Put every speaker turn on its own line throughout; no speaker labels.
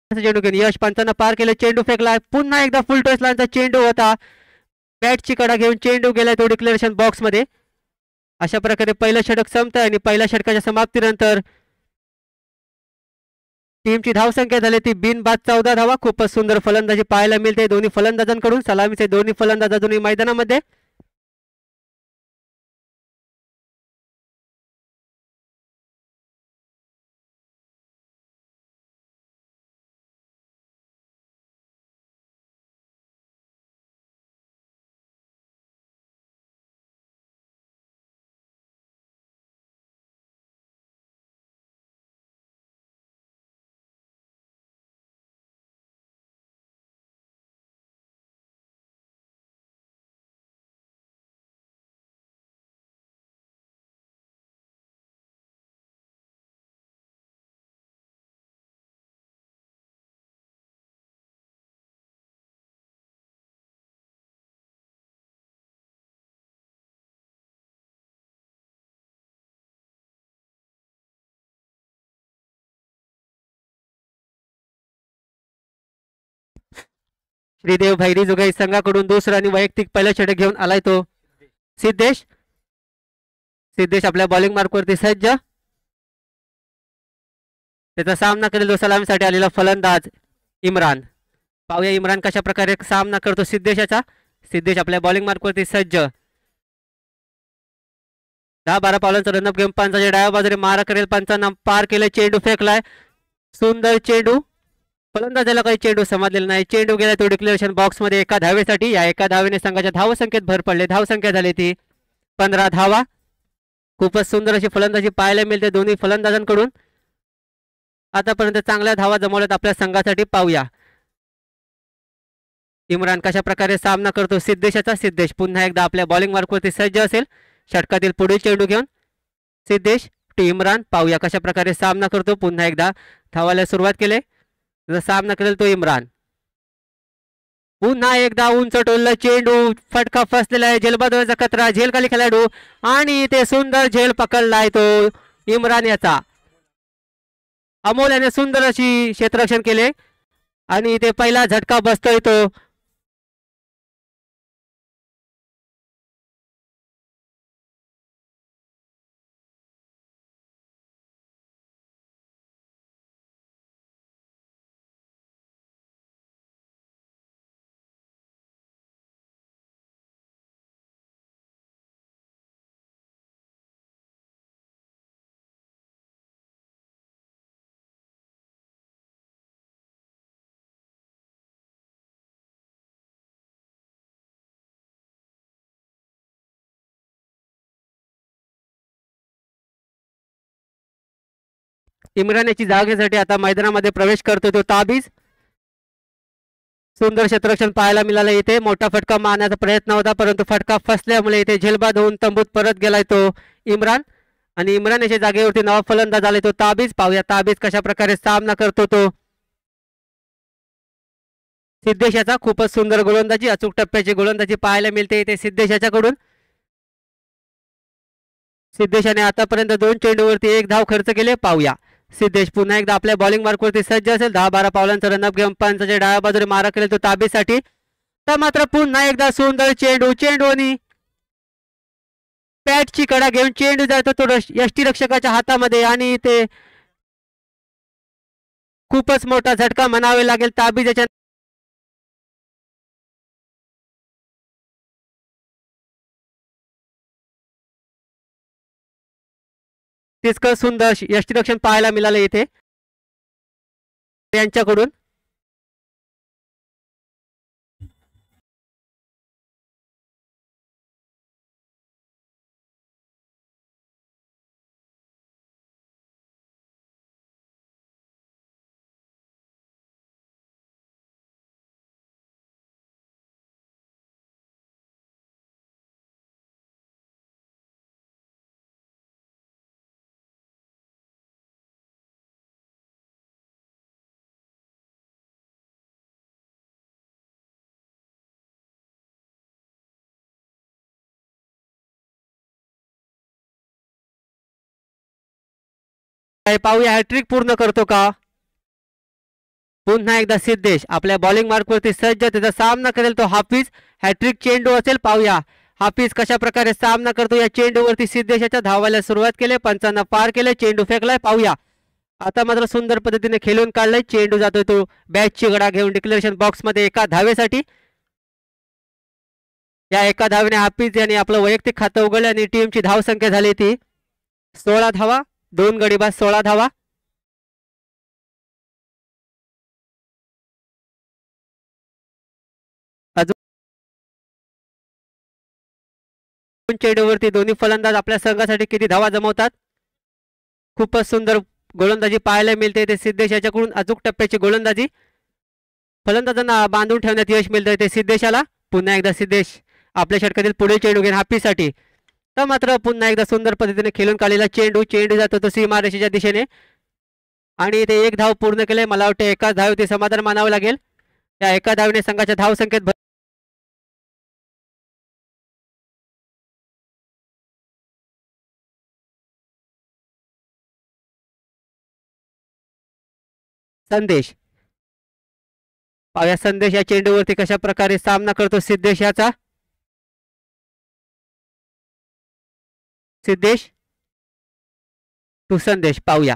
चेंडू घेऊन यश पंचांना पार केले, चेंडू फेकला, पुन्हा एकदा फुल टॉस लाईनचा चेंडू होता, बॅटची कडा घेऊन चेंडू गेलाय तो डिक्लेरेशन बॉक्स मध्ये. अशा प्रकारे पहिलं षटक संपतंय आणि पहिल्या षटकाच्या समाप्तीनंतर टीमची धावसंख्या झाली ती बिनबाद 14 धावा. खूपच सुंदर फलंदाजी पाहायला मिळते दोन्ही फलंदाजांकडून. सलामीचे दोन्ही फलंदाज अजूनही मैदानामध्ये. श्रीदेव भैरी जुगाई संघाकडून दुसरा आणि वैयक्तिक पहिला षटक घेऊन आलाय तो सिद्धेश. सिद्धेश आपल्या बॉलिंग मार्कवरती सज्ज. त्याचा सामना करेल सलामीसाठी आलेला फलंदाज इम्रान. पाहूया इम्रान कशा प्रकारे सामना करतो सिद्धेशाचा. सिद्धेश आपल्या बॉलिंग मार्कवरती सज्ज. 10-12 पावलांचा रनअप घेऊन पंचाच्या डाव्या बाजूने मारा करेल, पंचांना पार केले, चेंडू फेकलाय, सुंदर चेंडू, फलंदाजाला काही चेंडू समजलेला नाही, चेंडू गेला तो डिक्लेरेशन बॉक्स मध्ये एका धावेसाठी. या एका धावेने संघाच्या धावसंख्येत भर पडले. धावसंख्या झाली ती 15 धावा. खूपच सुंदर अशी फलंदाजी पाहायला मिळते दोन्ही फलंदाजांकडून. आतापर्यंत चांगल्या धावा जमवल्यात आपल्या संघासाठी. पाहूया इम्रान कशा प्रकारे सामना करतो सिद्धेशाचा. सिद्धेश पुन्हा एकदा आपल्या बॉलिंग मार्कवरती सज्ज असेल षटकातील पुढील चेंडू घेऊन. सिद्धेश टी इम्रान. पाहूया कशा प्रकारे सामना करतो. पुन्हा एकदा धावायला सुरुवात केले, सामना करेल तो इम्रान. पुन्हा एकदा उंच टोलला चेंडू, फटका फसलेला आहे, झेलबाजूचा कचरा, झेल खाली खेळाडू आणि ते सुंदर झेल पकडलाय तो इम्रान याचा. अमोल याने सुंदर अशी क्षेत्ररक्षण केले आणि ते पहिला झटका बसतोय तो. इम्रान याची जागेसाठी आता मैदानामध्ये प्रवेश करतो तो ताबीज. सुंदर क्षेत्ररक्षण पाहायला मिळालं इथे. मोठा फटका मारण्याचा प्रयत्न होता परंतु फटका फसल्यामुळे इथे झेलबाद होऊन तंबूत परत गेलाय तो इम्रान आणि इम्रान याच्या जागेवरती नवा फलंदाज आलाय तो ताबीज. पाहूया ताबीज कशा प्रकारे सामना करतो तो सिद्धेश याचा. खूपच सुंदर गोलंदाजी, अचूक टप्प्याची गोलंदाजी पाहायला मिळते इथे सिद्धेश याच्याकडून. सिद्धेशाने आतापर्यंत 2 चेंडूवरती 1 धाव खर्च केले. पाहूया सिद्धेश पुन्हा एकदा आपल्या बॉलिंग मार्कवरती सज्ज असेल. 10-12 पावलांचा रनअप घेऊन पंचाच्या डाव्या बाजूने मारा करेल तो ताबेसाठी. तर मात्र पुन्हा एकदा सुंदर चेंडू आणि बॅटची कडा घेऊन चेंडू जातो तो यष्टीरक्षकाच्या हातामध्ये आणि ते खूपच मोठा झटका म्हणावे लागेल ताबीज याच्या. तितकं सुंदर यष्टीरक्षण पाहायला मिळालं इथे यांच्याकडून. पाहूया हॅट्रिक पूर्ण करतो का. पुन्हा एकदा सिद्धेश आपल्या बॉलिंग मार्कवरती सज्ज, त्याचा सामना करेल तो हाफिज. हॅट्रिक चेंडू असेल, पाहूया हाफिज कशा प्रकारे सामना करतो या चेंडूवरती. सिद्धेशाच्या धावायला सुरुवात केली, पंचांना पार केले, चेंडू फेकलाय, पाहूया. आता मात्र सुंदर पद्धतीने खेळून काढलाय, चेंडू जातोय तो बॅटची गडा घेऊन डिक्लेरेशन बॉक्स मध्ये एका धावेसाठी. या एका धावेने हाफिज यांनी आपलं वैयक्तिक खातं उघडलं आणि टीमची धावसंख्या झाली ती 16 धावा, 2 गडी बाद, 16 धावा. चेंडूवरती दोन्ही फलंदाज आपल्या संघासाठी किती धावा जमवतात. खूपच सुंदर गोलंदाजी पाहायला मिळते. ते सिद्धेश याच्याकडून अचूक टप्प्याची गोलंदाजी, फलंदाजांना बांधून ठेवण्यात यश मिळतंय ते सिद्धेशाला. पुन्हा एकदा सिद्धेश आपल्या षटकातील पुढील चेंडू घेऊन हाफिजसाठी. तर मात्र पुन्हा एकदा सुंदर पद्धतीने खेळून काढलेला चेंडू जातो तो सीमारेषेच्या दिशेने आणि ते एक धाव पूर्ण केले. मला वाटतं एकाच धावेवरती समाधान मानावं लागेल. या एका धावेने संघाच्या धावसंख्येत संदेश, पाहूया संदेश या चेंडूवरती कशा प्रकारे सामना करतो सिद्धेश याचा. सिद्धेश टू संदेश, पाहूया.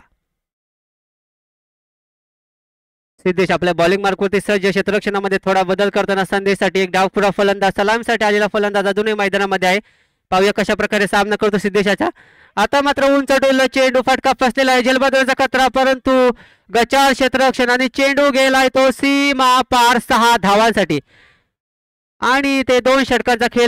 सिद्धेश आपल्या बॉलिंग मार्कवरती सज्ज, क्षेत्ररक्षणामध्ये थोडा बदल करताना संदेशसाठी एक डावखुरा फलंदाज, सलामीसाठी आलेला फलंदाज अजूनही मैदानामध्ये आहे. पाहूया कशा प्रकारे सामना करतो सिद्धेशाचा. आता मात्र उंच डोलला चेंडू, फटका फसलेला आहे, जलबदलाचा खतरा, परंतु गचाळ क्षेत्ररक्षण आणि चेंडू गेलाय तो सीमा पार 6 धावांसाठी आणि ते 2 षटकांचा खेळ.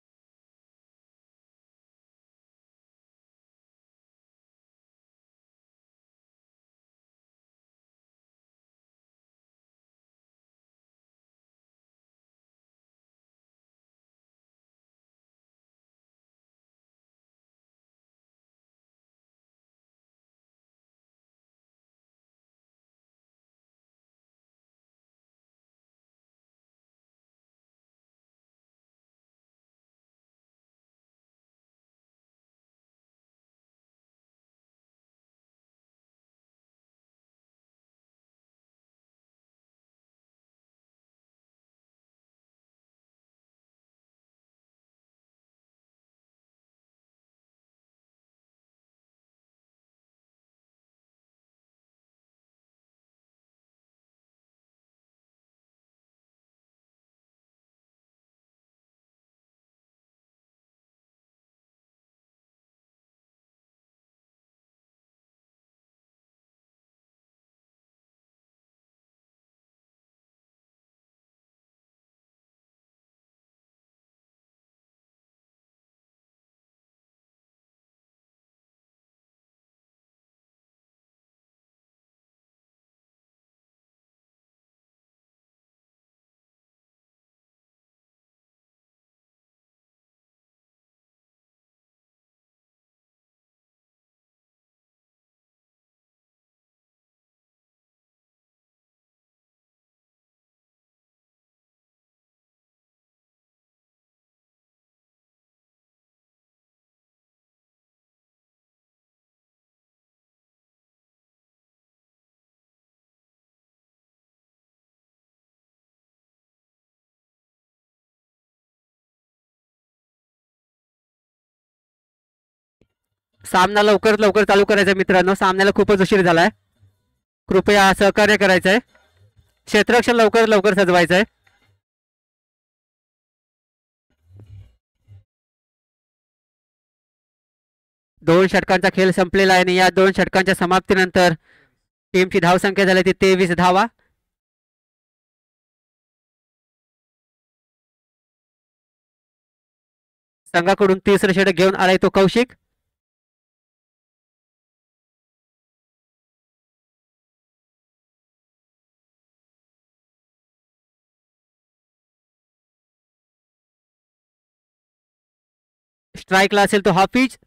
सामना लवकर लवकर चालू करायचा मित्रांनो, सामन्याला खूपच उशीर झालाय, कृपया सहकार्य करायचंय. क्षेत्ररक्षण लवकर लवकर सजवायचंय. दोन षटकांचा खेळ संपलेला आहे आणि या 2 षटकांच्या समाप्तीनंतर टीमची धावसंख्या झाली ती 23 धावा. संघाकडून तिसरं षटक घेऊन आलाय तो कौशिक. स्ट्राईकला असेल तो हाफिज.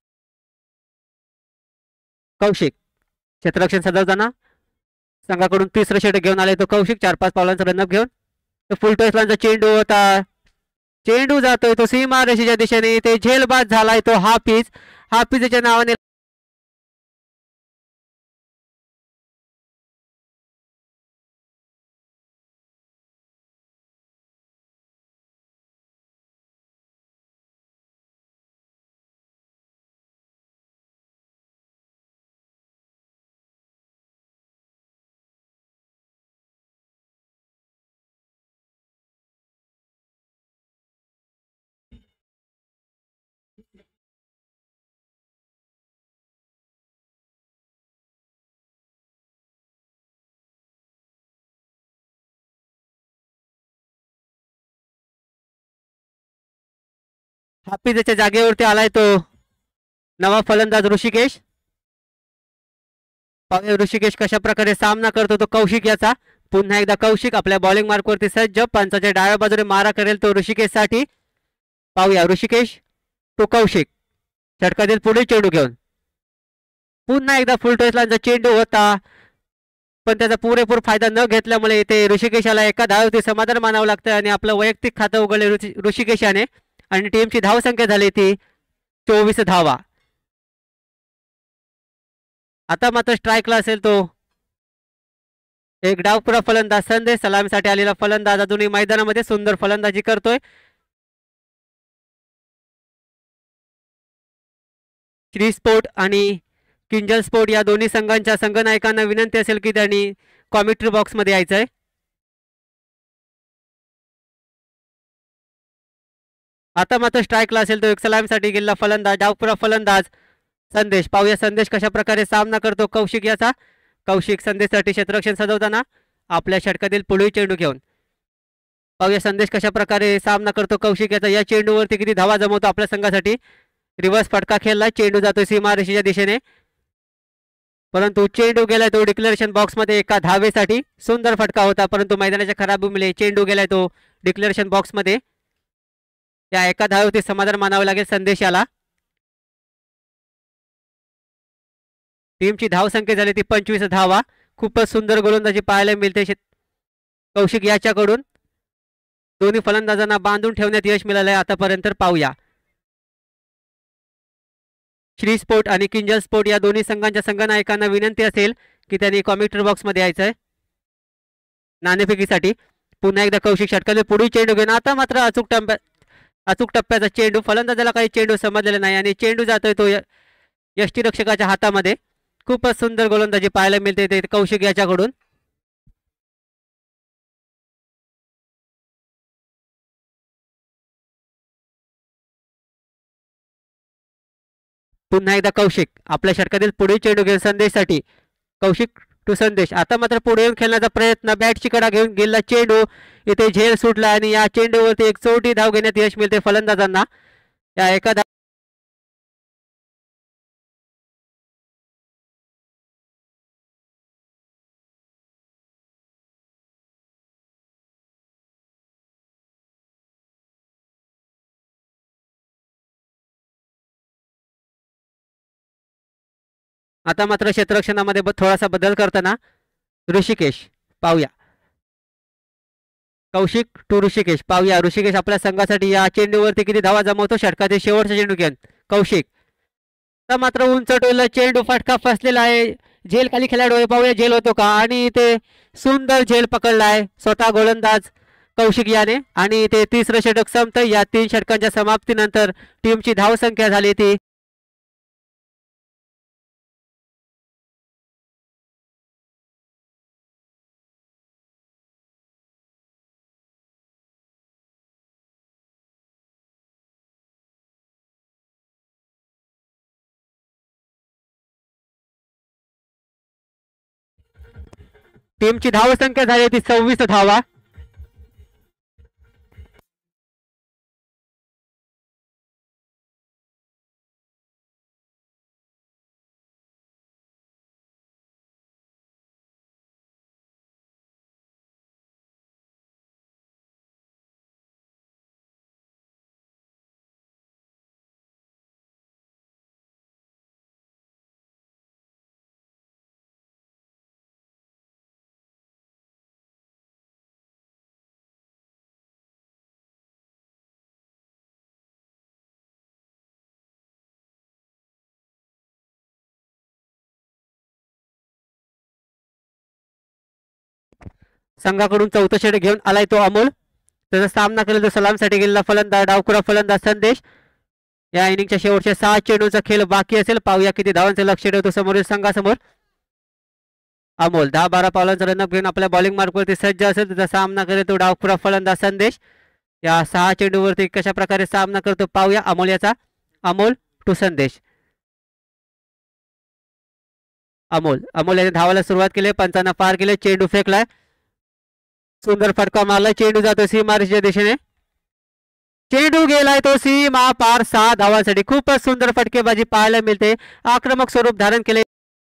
कौशिक क्षेत्ररक्षण सजवताना संघाकडून तिसरं षटक घेऊन आले तो कौशिक, 4-5 पावलांचा रनअप घेऊन. फुल टॉसलांचा चेंडू होता, चेंडू जातोय तो सीमारेषेच्या दिशेने, ते झेलबाद झालाय तो हाफिज. हाफिजच्या नावाने हाफिजच्या जागेवरती आलाय तो नवा फलंदाज ऋषिकेश. पाहूया ऋषिकेश कशा प्रकारे सामना करतो तो कौशिक याचा. पुन्हा एकदा कौशिक आपल्या बॉलिंग मार्कवरती सज्ज. पंचाच्या डाव्या बाजूने मारा करेल तो ऋषिकेश साठी. पाहूया ऋषिकेश तो कौशिक. षटकातील पुढे चेंडू घेऊन पुन्हा एकदा फुल टॉसलांचा चेंडू होता, पण त्याचा पुरेपूर फायदा न घेतल्यामुळे इथे ऋषिकेशाला एका धावेवरती समाधान मानावं लागतं आणि आपलं वैयक्तिक खातं उघडले ऋषिकेशाने आणि टीमची धावसंख्या झाली ती 24 धावा. आता मात्र स्ट्राईकला असेल तो एक डावपुरा फलंदाज संदेश. सलामीसाठी आलेला फलंदाज अजूनही मैदानामध्ये सुंदर फलंदाजी करतोय. श्री स्पोर्ट आणि किंजल स्पोर्ट या दोन्ही संघांच्या संघनायकांना विनंती असेल की त्यांनी कॉमेंट्री बॉक्स मध्ये यायचंय. आता मात्र स्ट्राईकला असेल तो एक सलामीसाठी गेलेला फलंदाज डावपुरा फलंदाज संदेश. पाहूया संदेश कशा प्रकारे सामना करतो कौशिक याचा. कौशिक संदेशसाठी क्षेत्ररक्षण सजवताना आपल्या षटकातील पुढील चेंडू घेऊन. पाहूया संदेश कशा प्रकारे सामना करतो कौशिक याचा. या चेंडूवरती किती धावा जमवतो आपल्या संघासाठी. रिव्हर्स फटका खेळला, चेंडू जातो सीमारेषेच्या दिशेने, परंतु चेंडू गेलाय तो डिक्लेरेशन बॉक्स मध्ये एका धावेसाठी. सुंदर फटका होता परंतु मैदानाच्या खराब भूमीमुळे चेंडू गेलाय तो डिक्लेरेशन बॉक्स मध्ये. या एका धावेवरती समाधान मानावे लागेल संदेशाला. टीमची धावसंख्या झाली ती 25 धावा. खूपच सुंदर गोलंदाजी पाहायला मिळते कौशिक याच्याकडून. दोन्ही फलंदाजांना बांधून ठेवण्यात यश मिळालंय आतापर्यंत. पाहूया श्री स्पोर्ट आणि किंजल स्पोर्ट या दोन्ही संघांच्या संघनायकांना विनंती असेल की त्यांनी कॉमेंट्री बॉक्स मध्ये यायचंय नाणेफेकीसाठी. पुन्हा एकदा कौशिक षटकातील पुढील चेंडू घेऊन. आता मात्र अचूक टप्प्याचा चेंडू. फलंदाजाला काही चेंडू समजलेला नाही आणि चेंडू जातोय तो यष्टीरक्षकाच्या हातामध्ये. खूपच सुंदर गोलंदाजी पाहायला मिळते ते कौशिक याच्याकडून. पुन्हा एकदा कौशिक आपल्या षटकातील पुढील चेंडू घेऊन संदेशसाठी. कौशिक टू संदेश. आता मात्र पुढे येऊन खेळण्याचा प्रयत्न, बॅटची कडा घेऊन गेला चेंडू. इथे झेल सुटला आणि या चेंडूवरती एक चौटी धाव घेण्यात यश मिळते फलंदाजांना. या एका आता मात्र क्षेत्ररक्षणामध्ये थोडासा बदल करताना ऋषिकेश. पाहूया कौशिक टू ऋषिकेश. पाहूया ऋषिकेश आपल्या संघासाठी या चेंडूवरती किती धावा जमवतो. षटकातील शेवटचा चेंडू घेऊन कौशिक. आता मात्र उंच टोलला चेंडू, फटका फसलेला आहे. झेल खाली खेळाडू आहे, पाहूया झेल होतो का. आणि ते सुंदर झेल पकडला आहे स्वतः गोलंदाज कौशिक याने. आणि ते तिसरं षटक संपतं. या 3 षटकांच्या समाप्तीनंतर टीमची धावसंख्या झाली ती टीमची धावसंख्या झाली ती 26 धावा. संघाकडून चौथं षटक घेऊन आलाय तो अमोल. त्याचा सामना केला तो सलामसाठी गेलेला फलंदाज डावखुरा फलंदाज संदेश. या इनिंगच्या शेवटच्या 6 चेंडूचा खेळ बाकी असेल. पाहूया किती धावांचे लक्ष ठेवतो समोरील संघासमोर. अमोल 10-12 पावलांचा रनअप घेऊन आपल्या बॉलिंग मार्कवरती सज्ज असेल. त्याचा सामना करेल तो डावखुरा फलंदाज संदेश. या 6 चेंडूवरती कशा प्रकारे सामना करतो पाहूया अमोल याचा. अमोल टू संदेश. अमोल याने धावायला सुरुवात केली. पंचांना पार केले, चेंडू फेकलाय, सुंदर फटका मारला, चेंडू जातो सीमारेषेच्या दिशेने. चेंडू गेलाय तो सीमा पार 6 धावांसाठी. खूपच सुंदर फटकेबाजी पाहायला मिळते. आक्रमक स्वरूप धारण केले.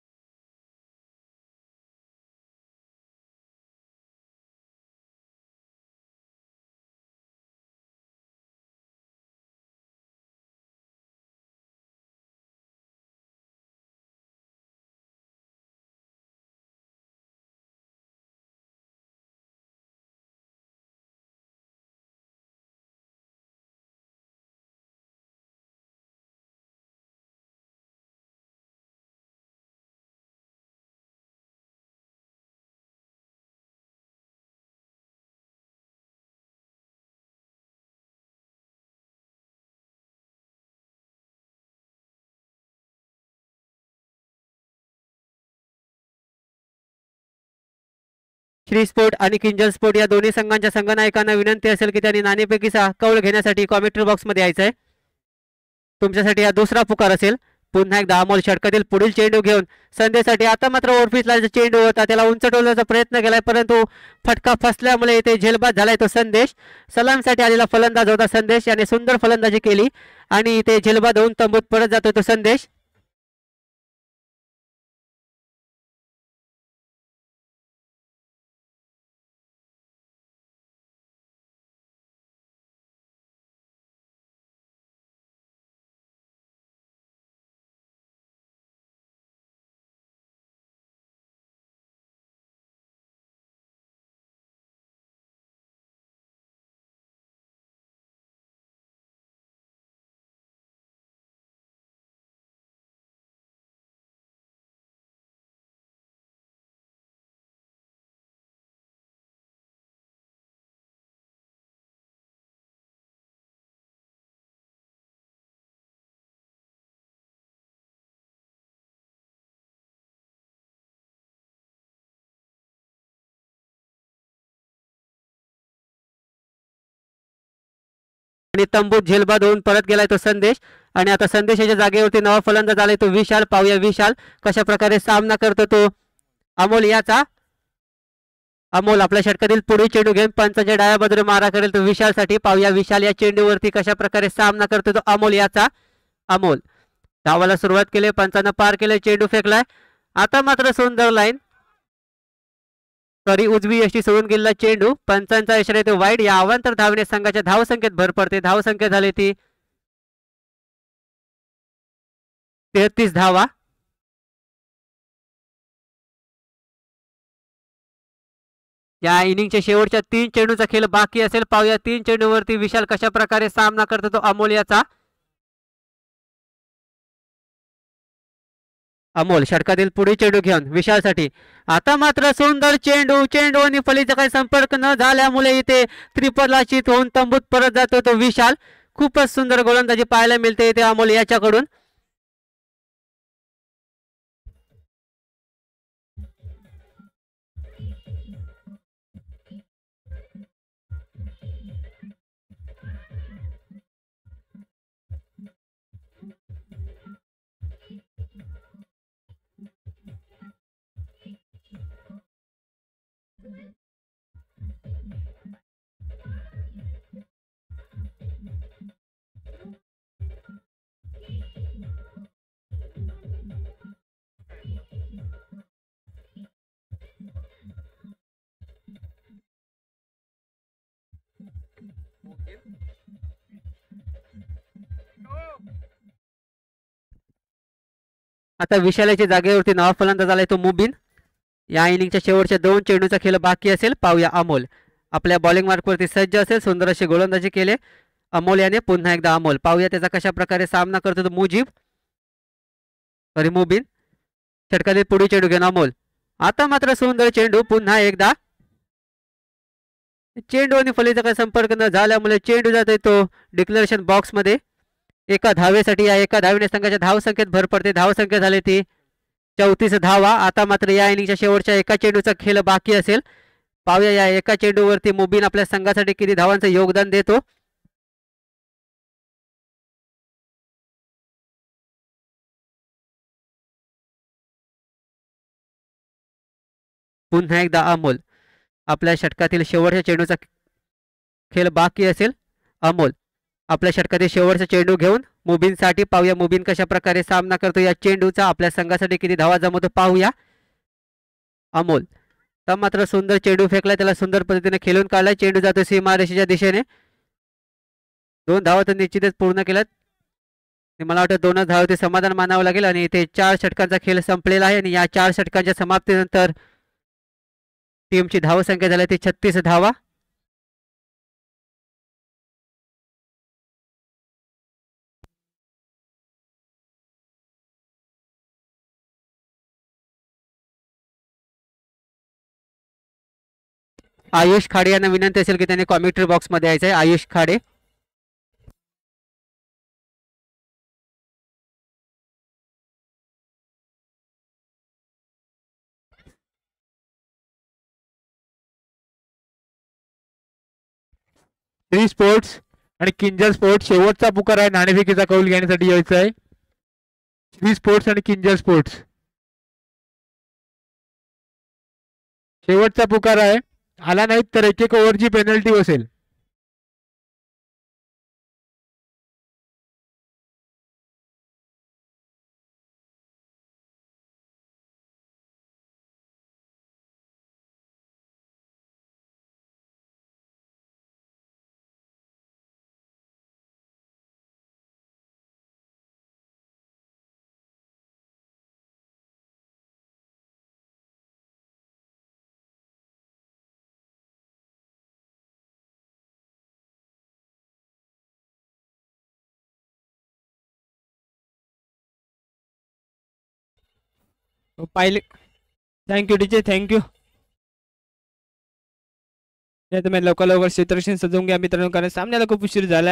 श्री स्पोर्ट आणि किंजल स्पोर्ट या दोन्ही संघांच्या संघनायकांना विनंती असेल की त्यांनी नाणेफेकीचा कौल घेण्यासाठी कॉमेंट्री बॉक्स मध्ये यायचंय. तुमच्यासाठी हा दुसरा पुकार असेल. पुन्हा एकदा अमोल षटकातील पुढील चेंडू घेऊन संदेशसाठी. आता मात्र ओरफिसला चेंडू होता, त्याला उंच टोलण्याचा प्रयत्न केलाय परंतु फटका फसल्यामुळे इथे झेलबाद झालाय तो संदेश. सलामसाठी आलेला फलंदाज होता संदेश, याने सुंदर फलंदाजी केली आणि इथे झेलबाद होऊन तंबूत परत जातो तो संदेश. आणि तंबूत झेलबाद होऊन परत गेलाय तो संदेश. आणि आता संदेशाच्या जागेवरती नवा फलंदाज आलाय तो विशाल. पाहूया विशाल कशा प्रकारे सामना करतो तो अमोल याचा. अमोल आपल्या षटकातील पुढील चेंडू घेऊन पंचाच्या डाव्या बाजूने मारा करेल तो विशालसाठी. पाहूया विशाल या चेंडूवरती कशा प्रकारे सामना करतो तो अमोल याचा. अमोल धावाला सुरुवात केली, पंचानं पार केले, चेंडू फेकलाय. आता मात्र सुंदर लाईन तरी उजवी यष्टी सोडून गेलेला चेंडू. पंचांचा इशारा येतो वाईड. या अवांतर धावने संघाच्या धावसंख्येत भर पडते. धावसंख्या झाली ती 33 धावा. या इनिंगच्या शेवटच्या 3 चेंडूचा खेळ बाकी असेल. पाहूया 3 चेंडूवरती विशाल कशा प्रकारे सामना करतो तो अमोल याचा. अमोल षटकातील पुढील चेंडू घेऊन विशालसाठी. आता मात्र सुंदर चेंडू आणि फलीचा काही संपर्क न झाल्यामुळे इथे त्रिपलाचित होऊन तंबूत परत जातो तो विशाल. खूपच सुंदर गोलंदाजी पाहायला मिळते इथे अमोल याच्याकडून. आता विशालाच्या जागेवरती नवा फलंदाज आलाय तो मुबीन. या इनिंगच्या शेवटच्या 2 चेंडूचा खेळ बाकी असेल. पाहूया अमोल आपल्या बॉलिंग मार्कवरती सज्ज असेल. सुंदर अशी गोलंदाजी केले अमोल याने. पुन्हा एकदा अमोल. पाहूया त्याचा कशा प्रकारे सामना करतो तो मुजीब. सॉरी मुबीन. षटकातील पुढे चेंडू घेऊन अमोल. आता मात्र सुंदर चेंडू. पुन्हा एकदा चेंडू आणि फलीचा काही संपर्क न झाल्यामुळे चेंडू जातोय तो डिक्लेरेशन बॉक्स मध्ये. एका धावेसाठी. या एका धावेने संघाच्या धावसंख्येत भर पडते. धावसंख्या झाली ती 34 धावा. आता मात्र या इनिंगच्या शेवटच्या एका चेंडूचा खेळ बाकी असेल. पाहूया या एका चेंडूवरती मुबीन आपल्या संघासाठी किती धावांचं योगदान देतो. पुन्हा एकदा अमोल आपल्या षटकातील शेवटच्या चेंडूचा खेळ बाकी असेल. अमोल आपल्या षटकातील शेवटचा चेंडू घेऊन मुबीनसाठी पाहूया मुबीन कशा प्रकारे सामना करतो या चेंडूचा, आपल्या संघासाठी किती धावा जमवतो पाहूया. अमोल तर मात्र सुंदर चेंडू फेकलाय, त्याला सुंदर पद्धतीने खेळून काढलाय. चेंडू जातो सीमारेषेच्या दिशेने. 2 धावा तर निश्चितच पूर्ण केल्यात. मला वाटतं 2च धावा ते समाधान मानावं लागेल आणि इथे 4 षटकांचा खेळ संपलेला आहे आणि या 4 षटकांच्या समाप्तीनंतर टीमची धावसंख्या झाली ती 36 धावा. आयुष खाडे यांना विनंती असेल की त्यांनी कॉमेंट्री बॉक्स मध्ये यायचं आहे. आयुष खाडे.
श्री स्पोर्ट्स आणि किंजल स्पोर्ट्स शेवटचा पुकार आहे, नाणेफेकीचा कौल घेण्यासाठी यायचं आहे. श्री स्पोर्ट्स आणि किंजल स्पोर्ट्स शेवटचा पुकार आहे. आला नाहीत तर 1-1 ओव्हरची पेनल्टी बसेल. पाहिले. Thank you teacher, thank you. तुम्ही लवकर लवकर क्षेत्ररक्षण सजवून घ्या मित्रांनो, कारण सामन्याला खूप उशीर झालाय.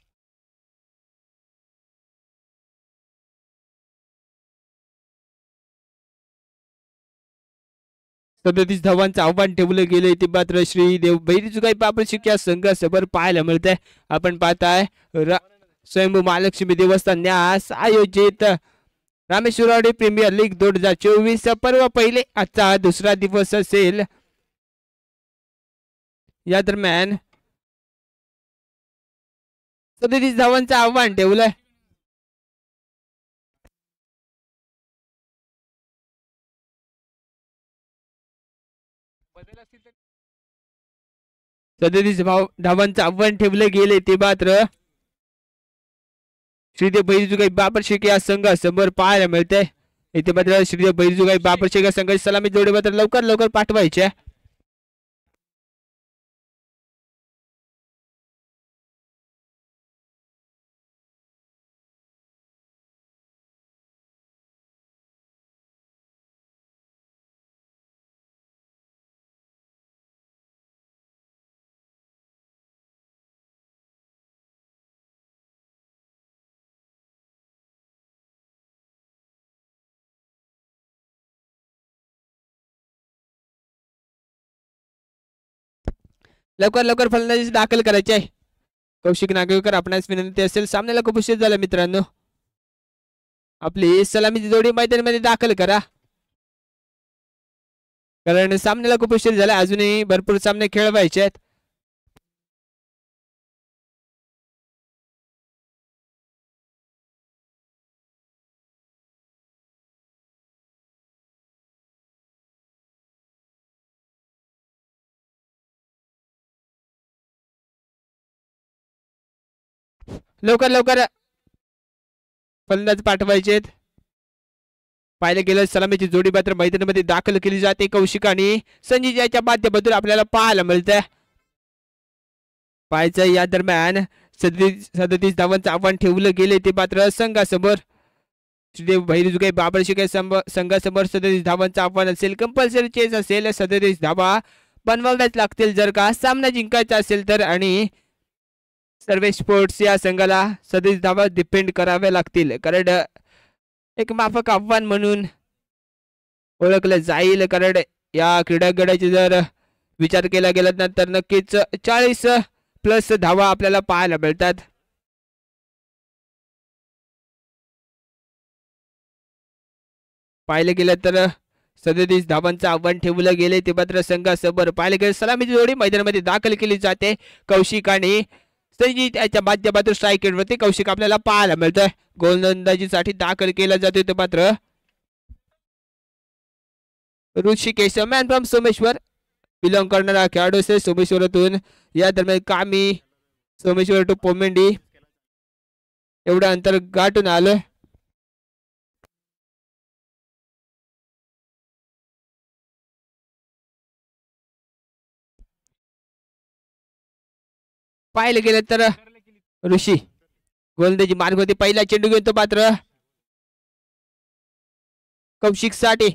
सदतीस धावांचं आव्हान ठेवलं गेले ते मात्र श्रीदेव भैरीचुकाई पापड या संघासमोर पाहायला मिळतंय. आपण पाहताय स्वयंभू महालक्ष्मी देवस्थान न्यास आयोजित रामेश्वरवाडी प्रीमियर लीग 2024 पर्व पहिले आजचा दुसरा दिवस असेल. या दरम्यान 37 धावांचं आव्हान ठेवलंय. धावांचं आव्हान ठेवले गेले ते मात्र श्रीदेव भैरीचुकाई बाबर शेख या संघासमोर पाहायला मिळते. इथे मात्र श्रीदेव भैरीचुकाई बाबर शेख या संघाची सलामी जोडे मात्र लवकर लवकर पाठवायचे. लवकर लवकर फलंदाजी दाखल करायची आहे. कौशिक नागवेकर आपणास विनंती असेल, सामन्याला खूप उशीर झाला मित्रांनो, आपली सलामीची जोडी मैदानामध्ये दाखल करा, कारण सामन्याला खूप उशीर झाला. अजूनही भरपूर सामने खेळवायचे आहेत. लवकर लवकर फलंदाज पाठवायचे. पाहिलं गेलं सलामीची जोडी मात्र मैदानामध्ये दाखल केली जाते. कौशिक आणि संजीत याच्या माध्यमातून आपल्याला पाहायला मिळतंय. पाहायचं या दरम्यान 37 धावांचं आव्हान ठेवलं गेले ते मात्र संघासमोर श्रीदेव भैरीचुकाई बाबर शेख संघासमोर 37 धावांचं आव्हान असेल. कंपल्सरी चेस असेल. 37 धावा बनवाव्याच लागतील जर का सामना जिंकायचा असेल तर, आणि सर्व स्पोर्ट्स या संघाला 37 धावा डिपेंड कराव्या लागतील, कारण एक माफक आव्हान म्हणून ओळखलं जाईल. कारण या क्रीडागडाचे जर विचार केला गेला ना तर नक्कीच 40+ धावा आपल्याला पाहायला मिळतात. पाहिलं गेलं तर 37 धावांचं आव्हान ठेवलं गेले ते मात्र संघासमोर पाहिलं गेलं सलामीची जोडी मैदानामध्ये दाखल केली जाते. कौशिक आणि संजीत याच्या माध्यमातून स्ट्राईक रेटवरती कौशिक आपल्याला पाहायला मिळतोय. गोलंदाजीसाठी दाखल केला जातोय तो पात्र Rishikesh man from Someshwar belong करणारा खेळाडू असेल सोमेश्वरातून. या दरम्यान कामी सोमेश्वर टू पोमेंडी एवढं अंतर गाठून आलं. पाहिलं गेलं तर ऋषी गोलंदाजी मार्गवरती पहिला चेंडू घेऊन तो पात्र कौशिक साठी.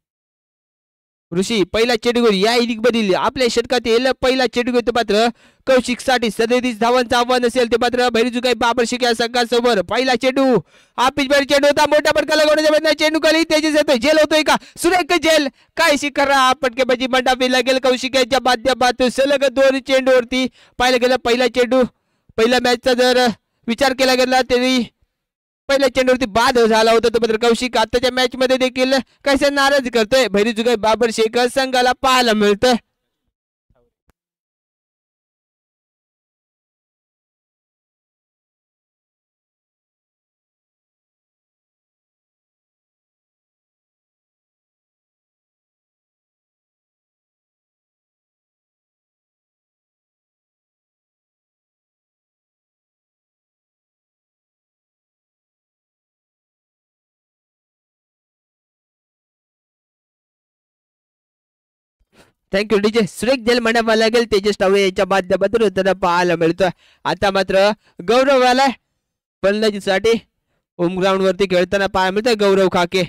ऋषी पहिला चेंडू घेऊन या इनिंग मधील आपल्या षटकातील पहिला चेंडू घेऊन तो पात्र कौशिक साठी 37 धावांचं आव्हान असेल ते पात्र भैरजुगाई बाबर शिक्या संघासमोर. पहिला चेंडू हा पिचबाहेर चेंडू होता. मोठ्या फटका लगवण्याच्या प्रयत्न चेंडू खाली तेजस येतोय. झेल होतोय का सुरेख झेल काय शिखरा फटकेबाजी मंडावी लागेल कौशिक यांच्या माध्यमातून. सलग 2 चेंडूवरती पाहिलं गेलं पहिला चेंडू पहिल्या मॅचचा जर विचार केला गेला तरी पहिल्या चेंडूवरती बाद झाला होता तो मात्र कौशिक आताच्या मॅच मध्ये देखील कैसे नाराज करतोय भैरजुगाई बाबर शेख संघाला पाहायला मिळतोय. थँक्यू डीजे सुरेख जेल म्हणावं लागेल तेजस टावळे यांच्या माध्यमातून उत्तर पाहायला मिळतोय. आता मात्र गौरव आलाय फलंदाजीसाठी होम ग्राउंड वरती खेळताना पाहायला मिळतोय गौरव खाके.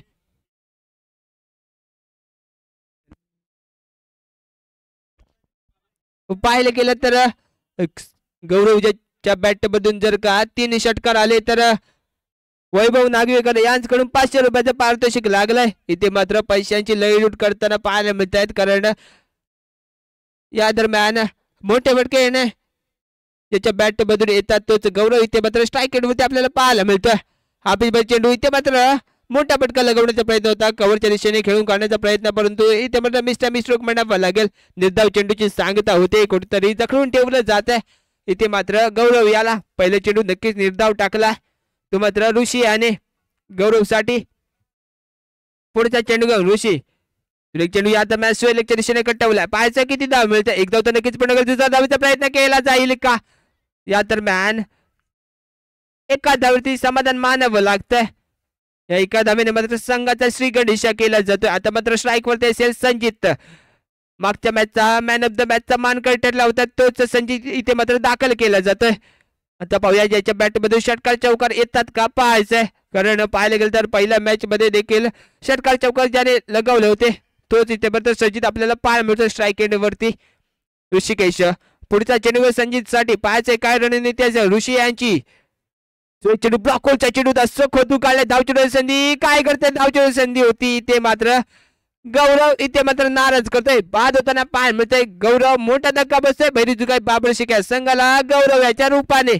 पाहिलं गेलं तर गौरवच्या बॅट मधून जर का 3 षटकार आले तर वैभव नागवेकर यांच्याकडून 500 रुपयाचं पारितोषिक लागलंय. इथे मात्र पैशांची लईलूट करताना पाहायला मिळत आहेत कारण या दरम्यान मोठे फटके येणे त्याच्या बॅट मधून येतात तोच गौरव इथे मात्र स्ट्राईक रेटवरती आपल्याला पाहायला मिळतोय. हा पिचबाहेर चेंडू इथे मात्र मोठा फटका लगवण्याचा प्रयत्न होता कव्हरच्या दिशेने खेळून काढण्याचा प्रयत्न परंतु इथे मात्र मिस्ट्रोक म्हणावं लागेल. निर्धाव चेंडूची सांगता होते कुठेतरी जखडून ठेवलं जात आहे. इथे मात्र गौरव याला पहिले चेंडू नक्कीच निर्धाव टाकला तो मात्र ऋषी याने गौरव साठी पुढचा चेंडू घेऊन ऋषी चेंडू या दरम्यान सुलेखच्या दिशेने कटवलाय. पाहायचं किती धाव मिळतं. एक धाव तर नक्कीच पण दुसरा धावीचा प्रयत्न केला जाईल का. या दरम्यान एका धावती समाधान मानावं लागतंय. या एका धावेने मात्र संघाचा श्रीगणेशा केला जातोय. आता मात्र स्ट्राईक वरती असेल संजित. मागच्या मॅचचा मॅन ऑफ द मॅचचा मानकरी ठरला होता तोच संजित इथे मात्र दाखल केला जातोय. आता पाहूया ज्याच्या बॅट मध्ये षटकार चौकार येतात का पाहायचंय कारण पाहायला गेलं तर पहिल्या मॅच मध्ये देखील षटकार चौकार ज्याने लगावले होते तोच इथे मात्र संजित आपल्याला पाहायला मिळतो स्ट्राईक एंड वरती. ऋषिकेश पुढचा चेंडू संजित साठी पाहायचंय काय रणनीती ऋषी यांची. चेंडू ब्लॉक होलचा चेंडू असं खोदू काढलाय. धावचेंडू संधी काय करते धावचेंडू संधी होती इथे मात्र गौरव इथे मात्र नाराज करतोय. बाद होताना पाहायला मिळतोय गौरव मोठा धक्का बसतोय भैरजुगाई बाबर शिक्या संघाला गौरव याच्या रूपाने.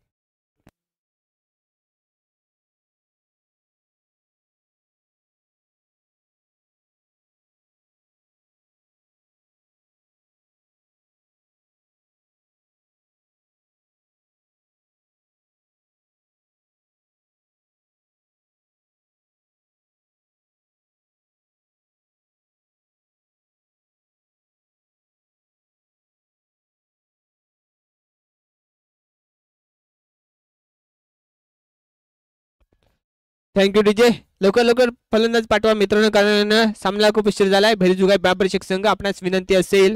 थँक्यू डीजे लवकर लवकर फलंदाज पाठवा मित्रांनो कारण सामना खूप उशीर झालाय. भैरजुगाई बाबर शेख संघ आपणास विनंती असेल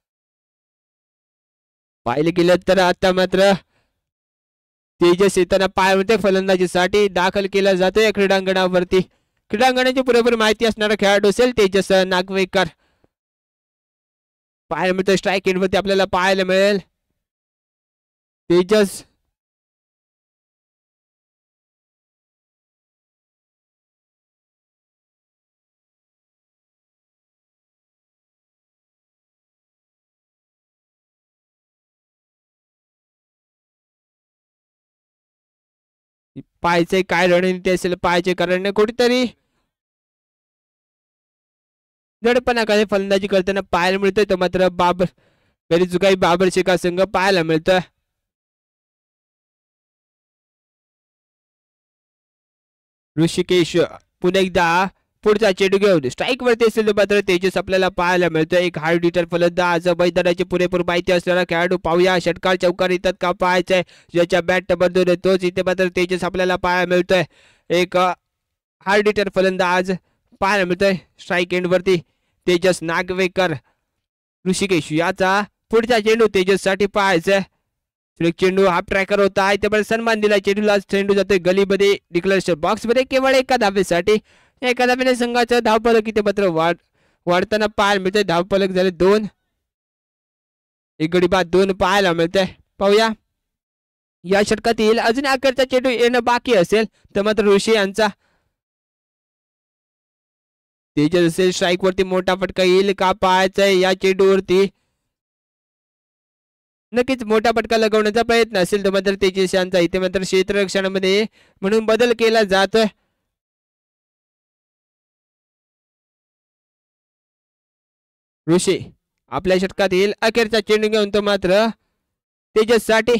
पाहिलं गेलं तर आता मात्र तेजस येताना पायामध्ये फलंदाजीसाठी दाखल केला जातोय क्रीडांगणावरती. क्रीडांगणाची पुरेपूर माहिती असणारा खेळाडू असेल तेजस नागवेकर. पाहायला मिळतोय स्ट्राईक एंड वरती आपल्याला पाहायला मिळेल तेजस पाहायचंय काय रणनीती असेल पाहायचे कारण कुठेतरी जडपणाकडे फलंदाजी करताना पाहायला मिळतोय तो मात्र भैरजुगाई बाबर शेख संघ पाहायला मिळतोय. ऋषिकेश पुन्हा एकदा पुढचा चेंडू घेऊन स्ट्राईक वरती असेल मात्र तेजस आपल्याला पाहायला मिळतोय. एक हार्ड हिटर फलंदाज मैदानाची पुरेपूर माहिती असलेला खेळाडू. पाहूया षटकार चौकार येतात का पाहायचंय. ज्याच्या बॅट नंबर 2 तोच इथे मात्र तेजस आपल्याला पाहायला मिळतोय. एक हार्ड हिटर फलंदाज पाहायला मिळतोय स्ट्राईक एंड वरती. तेजस नागवेकर ऋषिकेश याचा पुढचा चेंडू तेजस साठी पाहायचंय. चेंडू हाफ ट्रॅकर होता. इथे सन्मान दिला चेंडूला. चेंडू जातोय गलीमध्ये डिक्लेरेशन बॉक्स मध्ये केवळ एका धावेसाठी. एका धावेने संघाचं धावफलक इथे मात्र वाढताना पाहायला मिळतंय. धावफलक झाले 2. एक गडी बाद 2 पाहायला मिळतंय. पाहूया या षटकातील अजून अखेरचा चेंडू येणं बाकी असेल तर मात्र ऋषी यांचा तेजस असेल स्ट्राईक वरती मोठा फटका येईल का पाहायचंय. या चेंडूवरती नक्कीच मोठा फटका लगवण्याचा प्रयत्न असेल तर मात्र तेजस यांचा इथे मात्र क्षेत्ररक्षणामध्ये म्हणून बदल केला जातोय. ऋषी आपल्या षटकातील अखेरचा चेंडू घेऊन तो मात्र तेजस साठी.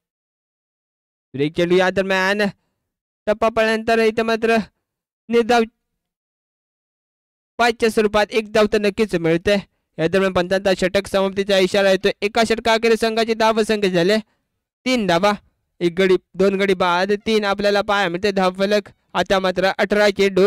चेंडू या दरम्यान टप्पा पडल्यानंतर इथे मात्र निर्धाव 5च्या स्वरूपात एक धाव तर नक्कीच मिळते. या दरम्यान पंचांचा षटक समाप्तीचा इशारा येतो. एका षटकाखेर संघाची धाव संख्या झाले 3 धावा. 2 गडी बाद 3 आपल्याला पाहायला मिळते. धावफलक आता मात्र 18 चेंडू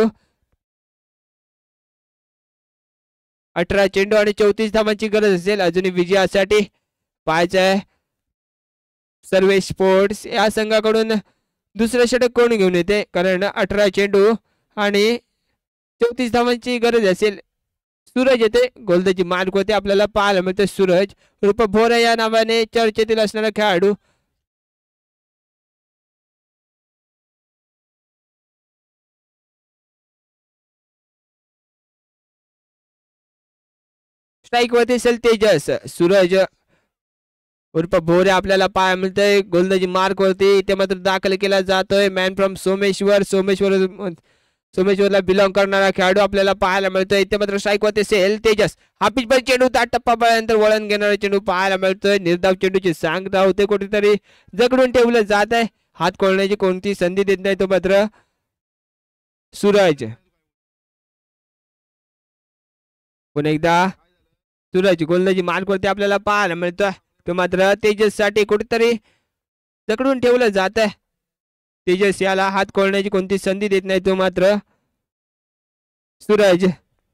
आणि 34 धावांची गरज असेल अजूनही विजयासाठी. पाहायचंय सर्वे स्पोर्ट्स या संघाकडून दुसरं षटक कोण घेऊन येते कारण 18 चेंडू आणि 34 धावांची गरज असेल. सूरज येते गोलंदाजी मार्क होते आपल्याला पाहायला मिळते. सूरज उर्फ भोरा या नावाने चर्चेतील असणारा खेळाडू. स्ट्राईक वरती असेल तेजस. सूरज उर्फ भोरे आपल्याला पाहायला मिळतंय गोलंदाजी मार्क वरती. इथे मात्र दाखल केला जातोय. मॅन फ्रॉम सोमेश्वरला बिलॉंग करणारा खेळाडू आपल्याला पाहायला मिळतोय. इथे मात्र स्ट्राईक वरती असेल तेजस. हा पिच पर चेंडू त्या टप्पा पडल्यानंतर वळण घेणारा चेंडू पाहायला मिळतोय. निर्धाव चेंडूची सांगता होते कुठेतरी जगडून ठेवलं जात आहे. हात खोलण्याची कोणती संधी देत नाही तो मात्र सूरज. पुन्हा एकदा सूरज गोलंदाजी मार्क वरती आपल्याला पाहायला मिळतोय. तो मात्र तेजस साठी कुठेतरी जकडून ठेवलं जात आहे. तेजस याला हात खोलण्याची कोणती संधी देत नाही तो मात्र सूरज.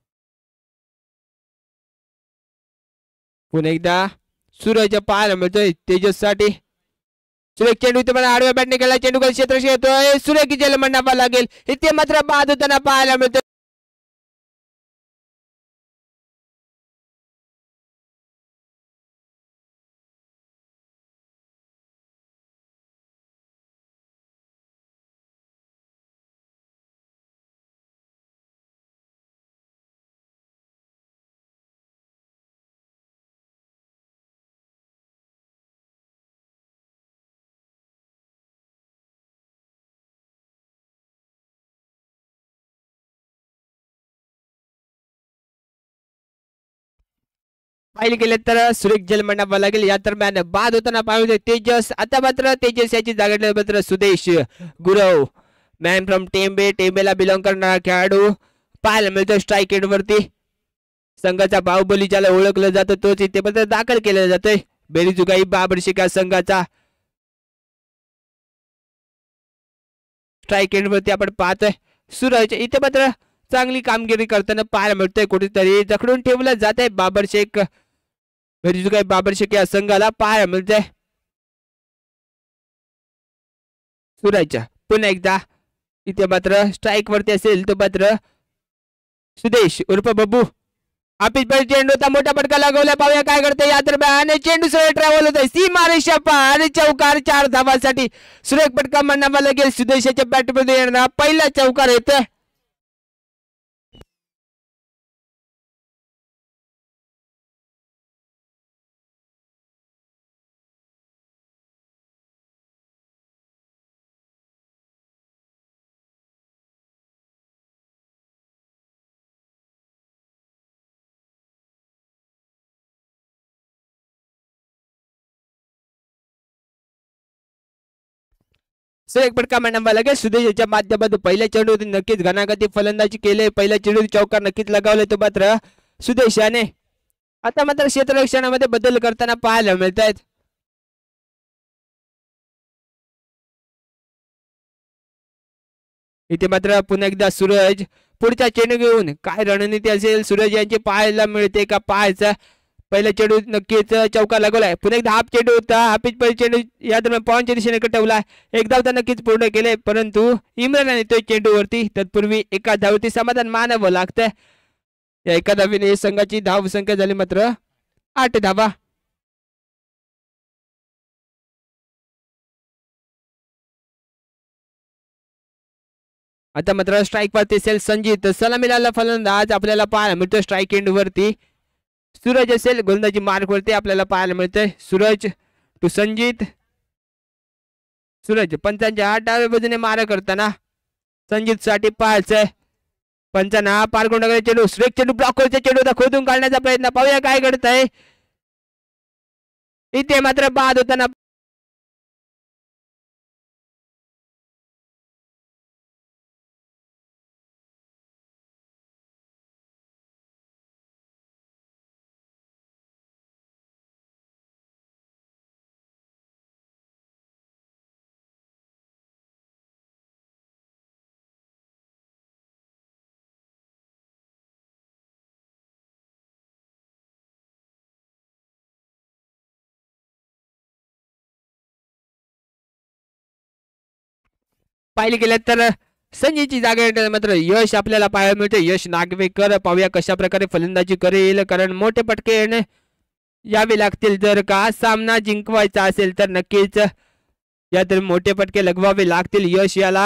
पुन्हा एकदा सूरज पाहायला मिळतोय तेजस साठी. सुरेख चेंडू इथे मला आडव्या बॅटने केला. चेंडू क्षेत्र येतोय. सुरेख जल मंडावा लागेल. इथे मात्र बाद होताना पाहायला मिळतोय. पाहिले गेले तर सुरेख जल मंडावा लागेल. या दरम्यान बाद होताना पाहिजे तेजस. आता मात्र तेजस याची जागा मात्र सुदेश गुरव मॅन फ्रॉम टेंबेला बिलॉंग करणारा खेळाडू पाहायला मिळतो स्ट्राईक एंड वरती. संघाचा बाहुबली ज्याला ओळखलं जातं तोच इथे मात्र दाखल केला जातोय. बेरीजुगाई बाबर शिका संघाचा स्ट्राईक एंड वरती आपण पाहतोय. सूरज इथे मात्र चांगली कामगिरी करताना पाहायला मिळतोय. कुठेतरी जखडून ठेवलं जात आहे बाबर शेख. बेरीजुगाई बाबर शेख या संघाला पाहायला मिळतंय. सूरज पुन्हा एकदा इथे मात्र स्ट्राईक वरती असेल तर मात्र सुदेश उर्फ बब्बू. आपीच पण चेंडूचा मोठा फटका लागवला. पाहूया काय करते या दरम्यान. चेंडू सरळ ट्रॅव्हल होत आहे सीमारेषा पार. चौकार 4 धावांसाठी सुरेख फटका म्हणावा लागेल. सुदेशाच्या बॅटमध्ये येणारा पहिला चौकार येतोय. एक फटका म्हणावा लागेल. सुदेश याच्या माध्यमातून पहिल्या चेंडूवरती नक्कीच घणाघाती फलंदाजी केले. पहिल्या चेंडू चौकार नक्कीच लगावले तो मात्र सुदेश याने. आता मात्र क्षेत्ररक्षणामध्ये बदल करताना पाहायला मिळत आहेत. इथे मात्र पुन्हा एकदा सूरज पुढचा चेंडू घेऊन काय रणनीती असेल सूरज यांची पाहायला मिळते का पाहायचा. पहिला चेंडू नक्कीच चौकार लागवलाय. पुन्हा एकदा हाफ चेंडू होता. हाफिज पहिला चेंडू या दरम्यान पॉईंटच्या दिशेने कटवला. एकदा होता नक्कीच पूर्ण केले परंतु इम्रान तो चेंडूवरती तत्पूर्वी एका धावती समाधान मानावं लागतंय. या एका धावीने संघाची धाव संख्या झाली मात्र 8 धावा. आता मात्र स्ट्राईक वरती असेल संजित. सलामीला फलंदाज आपल्याला पाहायला मिळतो. स्ट्राईक एंड वरती सूरज असेल गोलंदाजी मार्क वरती आपल्याला पाहायला मिळतंय. सूरज टू संजित. सूरज पंचांच्या डाव्या बाजूने मारा करताना संजित साठी पाहायचंय. पंचांना पार करून चेंडू सुरेख चेंडू ब्लॉकवरचा चेंडू खोदून काढण्याचा प्रयत्न. पाहूया काय घडतंय. इथे मात्र बाद होताना पाहिले गेले तर संजयची जागा मात्र यश आपल्याला पाहायला मिळते. यश नागवेकर पाहूया कशा प्रकारे फलंदाजी करेल कारण मोठे पटके यावे लागतील. जर का सामना जिंकवायचा असेल तर नक्कीच यात मोठे पटके लगवावे लागतील. यश याला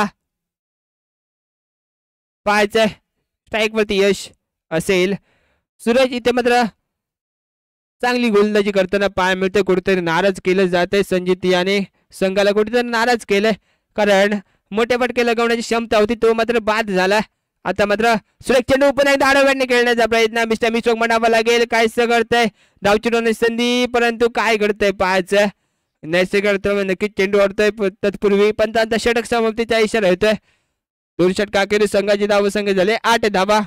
पाहायचंय. स्ट्राईक वरती यश असेल. सूरज इथे मात्र चांगली गोलंदाजी करताना पाहायला मिळते. कुठेतरी नाराज केलं जाते संजित याने संघाला कुठेतरी नाराज केलंय कारण मोठे फटके लगवण्याची क्षमता होती तो मात्र बाद झाला. आता मात्र सुरेख चेंडू पुन्हा एकदा आडव्याने खेळण्याचा प्रयत्न. मिस्टर मिस्ट्रोक म्हणावं लागेल. काय घडतंय धावचेंडू संधी परंतु काय घडतंय पाहायचं. नैसर्गिक नक्कीच चेंडू अडतोय. तत्पूर्वी पंचांचा षटक समाप्तीचा इशारा येतोय. 2 षटकाखेरीज संघाची धाव संख्या झाले 8 धावा.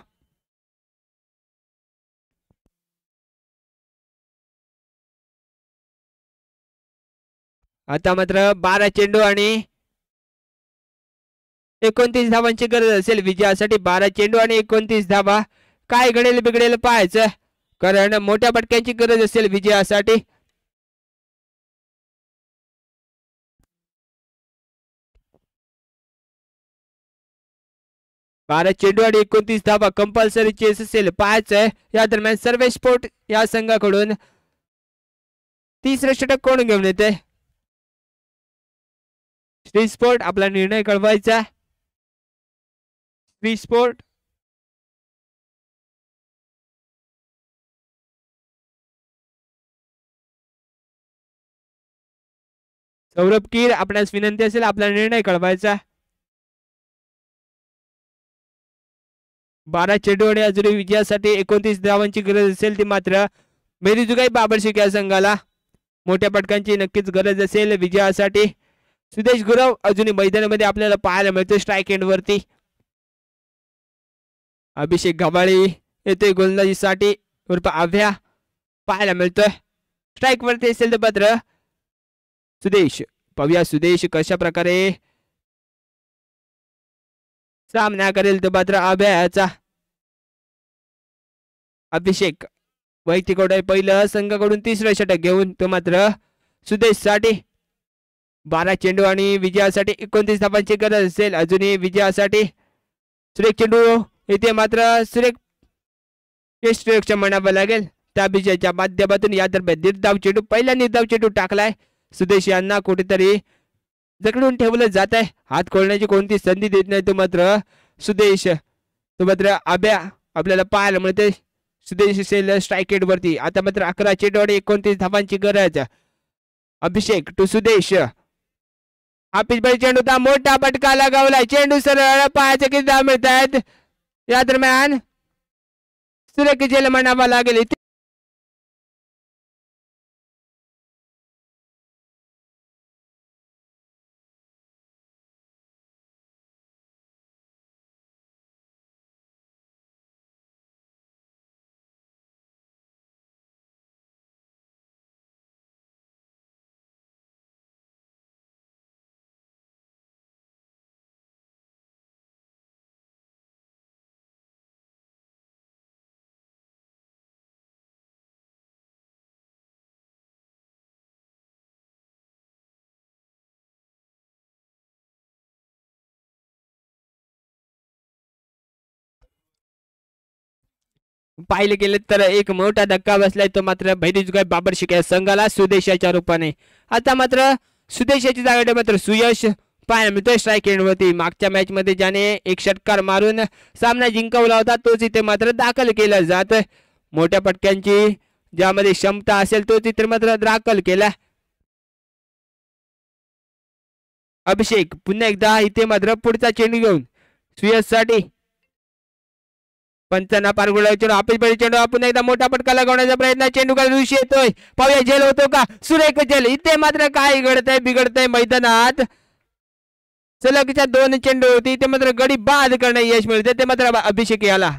आता मात्र 12 चेंडू आणि 29 धावांची गरज असेल विजयासाठी. 12 चेंडू आणि 29 धावा. काय घडेल बिघडेल पाहायचं कारण मोठ्या फटक्यांची गरज असेल विजयासाठी. बारा चेंडू आणि 29 धावा कंपल्सरी चेस असेल पाहायचंय. या दरम्यान सर्वे स्पोर्ट या संघाकडून तिसरे षटक कोण घेऊन येते. श्री स्पोर्ट आपला निर्णय कळवायचा. श्री स्पोर्ट सौरभ कीर आपणास विनंती असेल आपला निर्णय कळवायचा. 12 चेंडू आणि अजूनही विजयासाठी 29 धावांची गरज असेल ती मात्र मेरीजुगाई बाबरशेख या संघाला मोठ्या पटकांची नक्कीच गरज असेल विजयासाठी. सुदेश गुरव अजूनही मैदानामध्ये आपल्याला पाहायला मिळतो. स्ट्राईक एंड वरती अभिषेक गव्हाळे येतोय गोलंदाजीसाठी उर्फ आभ्या पाहायला मिळतोय. स्ट्राईक वरती असेल तर मात्र सुदेश. पाहूया सुदेश कशा प्रकारे सामना करेल तो मात्र आभ्याचा. अभिषेक वैयक्तिक पहिलं संघाकडून तिसरं षटक घेऊन तो मात्र सुदेश साठी. 12 चेंडू आणि विजयासाठी 29 धावांची गरज असेल अजूनही विजयासाठी. सुरेख चेंडू इथे मात्र सुरेख यष्टीरक्षण म्हणावं लागेल. त्या विजयाच्या माध्यमातून या दरम्यान निर्धाव चेंडू पहिला निर्धाव चेंडू टाकलाय. सुदेश यांना कुठेतरी जखडून ठेवलं जात आहे. हात खोलण्याची कोणती संधी देत नाही तो मात्र सुदेश. तो मात्र आभ्या आपल्याला पाहायला मिळते. सुदेश असेल स्ट्राईक रेट वरती. आता मात्र 11 चेंडू आणि 29 धावांची गरज. अभिषेक टू सुदेश. हा पिचबळी चेंडू होता मोठा फटका लगावलाय. चेंडू सरळ पाहायचे किती धाव मिळत आहेत. या दरम्यान सुरेख झेल म्हणावा लागेल. पाहिले गेले तर एक मोठा धक्का बसलाय तो मात्र भैरीजुगाई बाबर शिके संघाला सुदेशाच्या रूपाने. आता मात्र सुदेशाची जागा मात्र सुयश पाहायला मिळतोय स्ट्राईक एंडवरती. मागच्या मॅच मध्ये ज्याने एक षटकार मारून सामना जिंकवला होता तोच इथे मात्र दाखल केला जात. मोठ्या पटक्यांची ज्यामध्ये क्षमता असेल तोच इथे मात्र दाखल केला. अभिषेक पुन्हा एकदा इथे मात्र पुढचा चेंडू घेऊन सुयश साठी पंचांना पारगुळा चेंडू आपली पडी चेंडू पुन्हा एकदा मोठा पटका लगावण्याचा प्रयत्न चेंडू का दिवशी येतोय. पाहूया झेल होतो का सुरेख झेल. इथे मात्र काय घडतंय बिघडतंय मैदानात. सलगच्या 2 चेंडू होती ते मात्र गडी बाद करणे यश मिळते ते मात्र अभिषेक याला.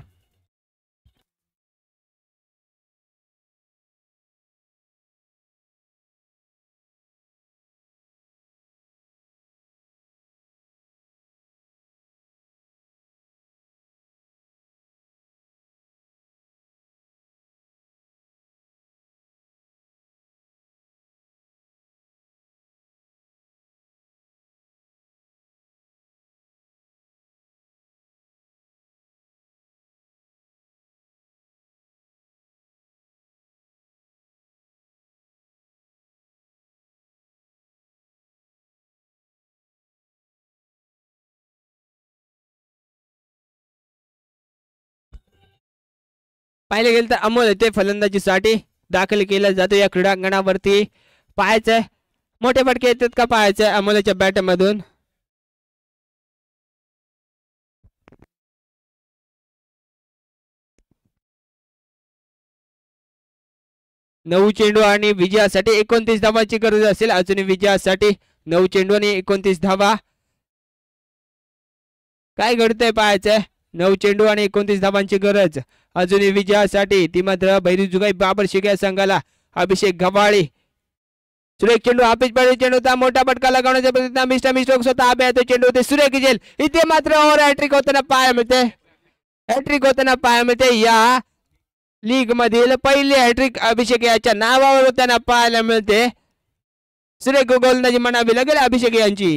पाहिले गेले तर अमोल येथे फलंदाजीसाठी दाखल केला जातो या क्रीडांगणावरती. पाहायचंय मोठे फटके येतात का पाहायचंय अमोलच्या बॅट मधून. नऊ चेंडू आणि विजयासाठी 29 धावांची गरज असेल. अजून विजयासाठी 9 चेंडू आणि 29 धावा. काय घडतंय पाहायचंय. 9 चेंडू आणि 29 धावांची गरज अजून विजयासाठी. ती मात्र भैरीजुगाई बाबर शिके संघाला. अभिषेक गव्हाळे सुरेख चेंडू हाफिज पडे चेंडू होता मोठा फटका लगावण्याचा प्रयत्न मिस्टर मिस्टर स्वतः आबे येतो चेंडू होते सुरेख झेल. इथे मात्र और हॅट्रिक होताना पाहायला मिळते. हॅट्रिक होताना पाहायला मिळते. या लीग मधील पहिली हॅट्रिक अभिषेक याच्या नावावर होताना पाहायला मिळते. सुरेख गोलंदाजी म्हणावी लागेल अभिषेक यांची.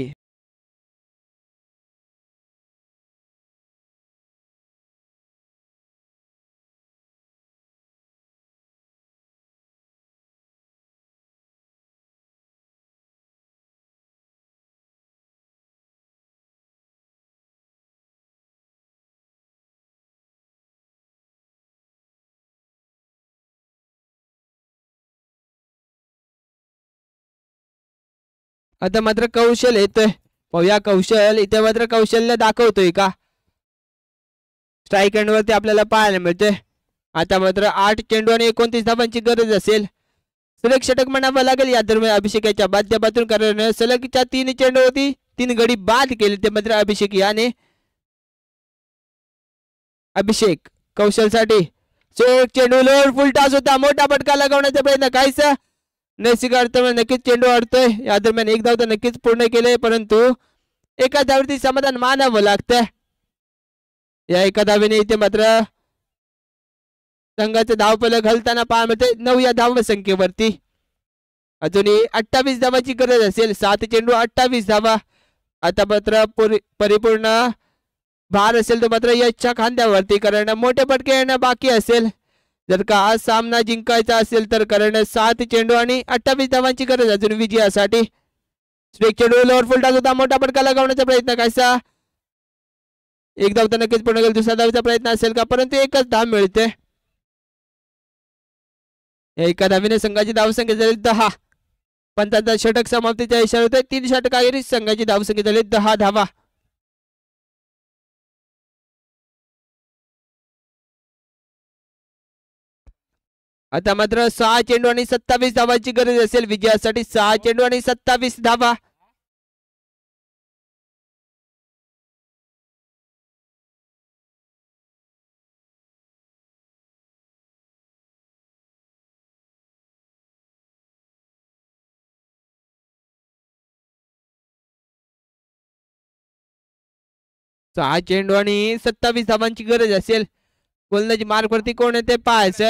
आता मात्र कौशल येतोय. पाहूया कौशल इथे मात्र कौशल्य दाखवतोय का. स्ट्राईक एंडवरती आपल्याला पाहायला मिळतोय. आता मात्र 8 चेंडू आणि 29 धावांची गरज असेल. सलग षटक म्हणावं लागेल या दरम्यान अभिषेकाच्या माध्यमातून कारण सलगच्या 3 चेंडू होती 3 गडी बाद केले ते मात्र अभिषेक याने. अभिषेक कौशलसाठी एक चेंडू लोड फुल टॉस होता मोठा फटका लगावण्याचा प्रयत्न काहीसा नैसर्गिक अडथळा नक्कीच चेंडू अडतोय. या दरम्यान एक धाव तर नक्कीच पूर्ण केले परंतु एका धावेवरती समाधान मानावं लागतंय. या एका धावेने इथे मात्र संघाचे धावफलक घालताना पाहायला मिळते 9 या धाव संख्येवरती. अजूनही 28 धावाची गरज असेल. 7 चेंडू 28 धावा. आता मात्र परिपूर्ण भार असेल तो मात्र यशच्या खांद्यावरती कारण मोठे फटके येणं बाकी असेल. जर का आज सामना जिंकायचा असेल तर कारण 7 चेंडू आणि 28 धावांची गरज अजून विजयासाठी. स्ट्राईक चेंडू लोअर फुल टॉस होता मोठा फटका लगावण्याचा प्रयत्न कायसा एक धाव तर नक्कीच पूर्ण केला. दुसऱ्या धावेचा प्रयत्न असेल का परंतु एकच धाव मिळते. एका धावेने संघाची धावसंख्या झाली 10. पंचांचा षटक समाप्तीच्या इशारा होतोय. 3 षटकाखेरीज संघाची धावसंख्या झाली 10 धावा. आता मात्र 6 चेंडू आणि 27 धावांची गरज असेल विजयासाठी. 6 चेंडू आणि 27 धावा. सहा चेंडू आणि 27 धावांची गरज असेल. गोलंदाजी मार्कवरती कोण येते पाहायचं.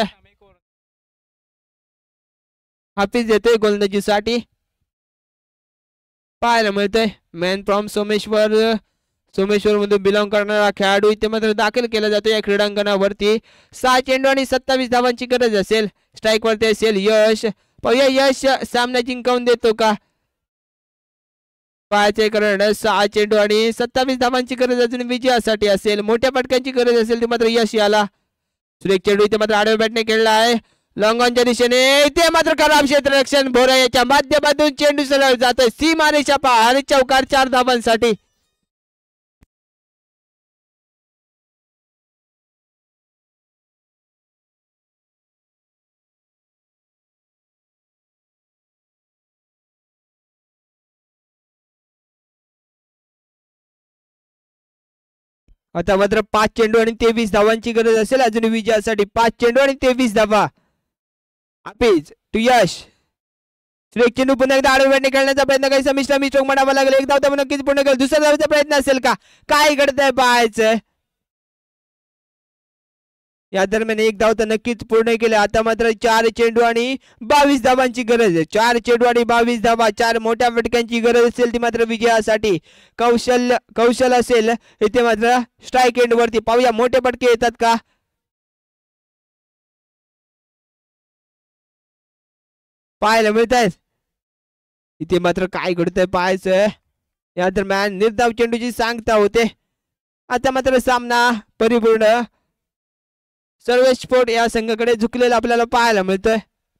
हाफिज येतोय गोलंदाजीसाठी पाहायला मिळतंय. मॅन फ्रॉम सोमेश्वर सोमेश्वर मधून बिलॉंग करणारा खेळाडू इथे मात्र दाखल केला जातो या क्रीडांगणावरती. 6 चेंडू आणि 27 धावांची गरज असेल. स्ट्राईक वरती असेल यश. पाहूया यश सामना जिंकावून देतो का. पाहायचे कारण 6 चेंडू आणि 27 धावांची गरज अजून विजयासाठी असेल. मोठ्या फटक्यांची गरज असेल ते मात्र यश याला. सुरेख चेंडू इथे मात्र आडव्या बॅटने खेळला आहे लॉंग ऑनच्या दिशेने. इथे मात्र खराब क्षेत्ररक्षण. भोरा याच्या माध्यमातून चेंडू सरळ जातोय सीमारेषा पार. चौकार 4 धावांसाठी. आता मात्र 5 चेंडू आणि 23 धावांची गरज असेल अजून विजयासाठी. 5 चेंडू आणि 23 धावा. हाफिज टू यश. सुरेख चेंडू पुन्हा एकदा आडव्या बॅटने खेळण्याचा प्रयत्न काही मिश्रा मिस्ट्रोक म्हणावा लागेल. एक धाव तर नक्कीच पूर्ण केलं. दुसऱ्या धावाचा प्रयत्न असेल का. काय घडतंय पाहायचं. या दरम्यान एक धाव तर नक्कीच पूर्ण केले. आता मात्र 4 चेंडू आणि 22 धावांची गरज आहे. 4 चेंडू आणि 22 धावा. 4 मोठ्या फटक्यांची गरज असेल ती मात्र विजयासाठी. कौशल असेल इथे मात्र स्ट्राईक एंड वरती. पाहूया मोठे फटके येतात का. पाहायला मिळत आहेत. इथे मात्र काय घडतंय पाहायचं. या दरम्यान निर्धाव चेंडूची सांगता होते. आता मात्र सामना परिपूर्ण सर्वेश स्पोर्ट या संघाकडे झुकलेला आपल्याला पाहायला मिळतोय.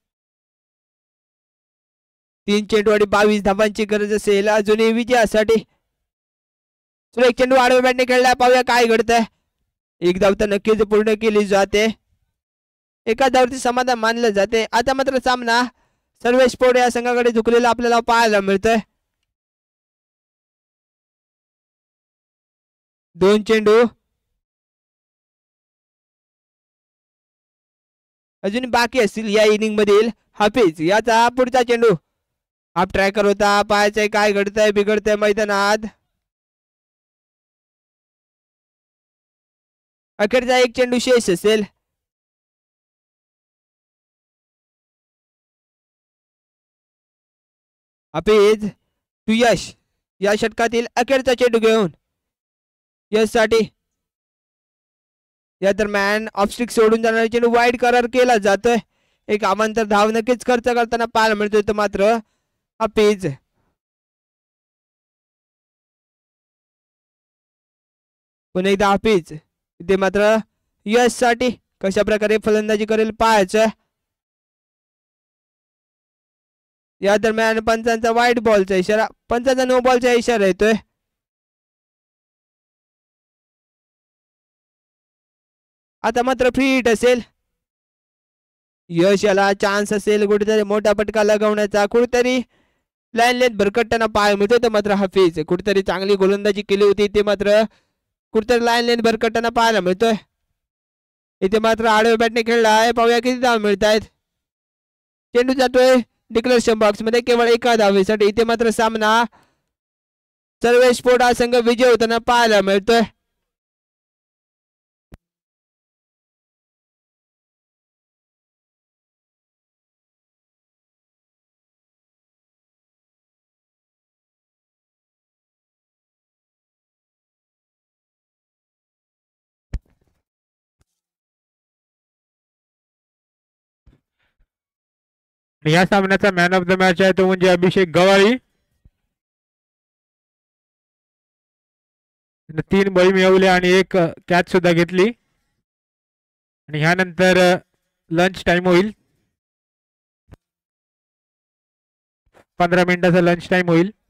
3 चेंडू आणि 22 धावांची गरज असेल अजूनही विजयासाठी. सुरेख चेंडू आडव्या बॅटने खेळलाय. पाहूया काय घडतंय. एक धाव तर नक्कीच पूर्ण केली जाते. एका धावती समाधान मानलं जाते. आता मात्र सामना सर्वेश स्पोर्ट या संघाकडे झुकलेला आपल्याला पाहायला मिळतोय. 2 चेंडू अजून बाकी असतील या इनिंग मधील. हाफिज याचा पुढचा चेंडू. हाफ ट्रॅकर होता. पाहायचंय काय घडतंय बिघडतंय मैदानात. अखेरचा एक चेंडू शेष असेल. हाफिज टू यश. या षटकातील अखेरचा चेंडू घेऊन यश साठी. या दरम्यान ऑफस्टिक सोडून जाणारा चेंडू वाईड करार केला जातोय. एक अमांतर धाव नक्कीच खर्च करताना पाहायला मिळतोय. तर मात्र हाफिज पुन्हा एकदा हाफिज इथे मात्र यश साठी कशा प्रकारे फलंदाजी करेल पाहायचं. या दरम्यान पंचांचा वाईट बॉलचा इशारा. पंचांचा नो बॉलचा इशारा येतोय. आता मात्र फ्री हिट असेल. यश याला चान्स असेल कुठेतरी मोठा फटका लगवण्याचा. कुठेतरी लाईन लेंथ भरकटताना पाहायला मिळतोय. तर मात्र हाफिज कुठेतरी चांगली गोलंदाजी केली होती. ते मात्र कुठेतरी लाईन लेंथ भरकटताना पाहायला मिळतोय. इथे मात्र आडव्या बॅटने खेळला आहे. पाहूया किती धाव मिळत आहेत. चेंडू जातोय डिक्लेरेशन बॉक्स मध्ये केवळ एका धावेसाठी. इथे मात्र सामना सर्वेश स्पोर्ट हा संघ विजय होताना पाहायला मिळतोय.
या सामन्याचा मॅन ऑफ द मॅच आहे तो म्हणजे अभिषेक गवाळी. 3 बळी मिळवले आणि 1 कॅच सुद्धा घेतली. आणि ह्यानंतर लंच टाइम होईल. 15 मिनिटाचा लंच टाइम होईल.